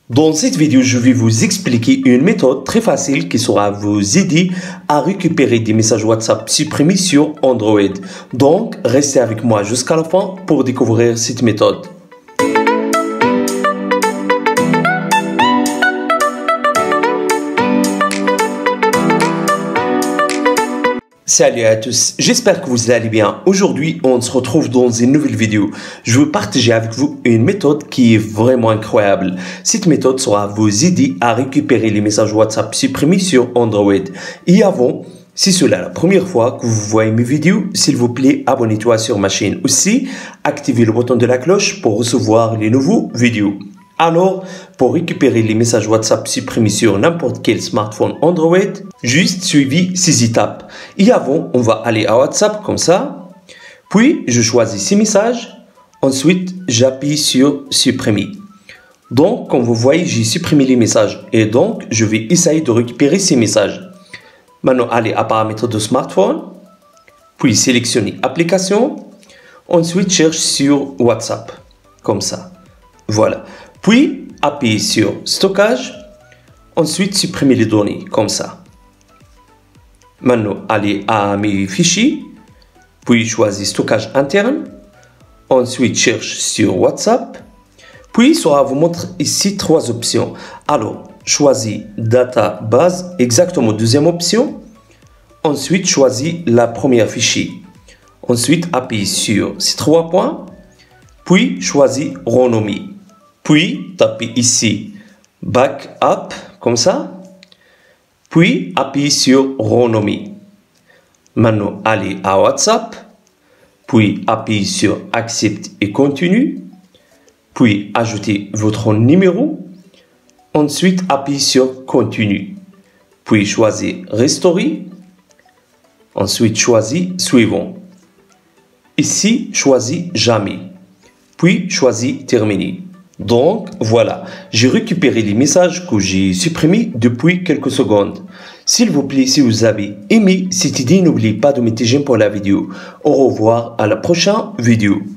Dans cette vidéo, je vais vous expliquer une méthode très facile qui saura vous aider à récupérer des messages WhatsApp supprimés sur Android. Donc, restez avec moi jusqu'à la fin pour découvrir cette méthode. Salut à tous, j'espère que vous allez bien. Aujourd'hui, on se retrouve dans une nouvelle vidéo. Je veux partager avec vous une méthode qui est vraiment incroyable. Cette méthode sera vous aider à récupérer les messages WhatsApp supprimés sur Android. Et avant, si c'est la première fois que vous voyez mes vidéos, s'il vous plaît, abonnez-vous sur ma chaîne. Aussi, activez le bouton de la cloche pour recevoir les nouveaux vidéos. Alors, pour récupérer les messages WhatsApp supprimés sur n'importe quel smartphone Android, juste suivez ces étapes. Et avant, on va aller à WhatsApp comme ça. Puis, je choisis ces messages. Ensuite, j'appuie sur supprimer. Donc, comme vous voyez, j'ai supprimé les messages. Et donc, je vais essayer de récupérer ces messages. Maintenant, allez à paramètres de smartphone. Puis, sélectionnez application. Ensuite, cherche sur WhatsApp. Comme ça. Voilà. Puis, appuyez sur stockage. Ensuite, supprimez les données, comme ça. Maintenant, allez à mes fichiers. Puis, choisissez stockage interne. Ensuite, cherche sur WhatsApp. Puis, ça vous montre ici trois options. Alors, choisis database, exactement deuxième option. Ensuite, choisis la première fichier. Ensuite, appuyez sur ces trois points. Puis, choisis renommer. Puis, tapez ici Backup, comme ça. Puis, appuyez sur Renommer. Maintenant, allez à WhatsApp. Puis, appuyez sur Accepte et Continue. Puis, ajoutez votre numéro. Ensuite, appuyez sur Continue. Puis, choisissez Restaurer. Ensuite, choisissez Suivant. Ici, choisissez Jamais. Puis, choisissez Terminer. Donc, voilà, j'ai récupéré les messages que j'ai supprimés depuis quelques secondes. S'il vous plaît, si vous avez aimé cette idée, n'oubliez pas de mettre j'aime pour la vidéo. Au revoir, à la prochaine vidéo.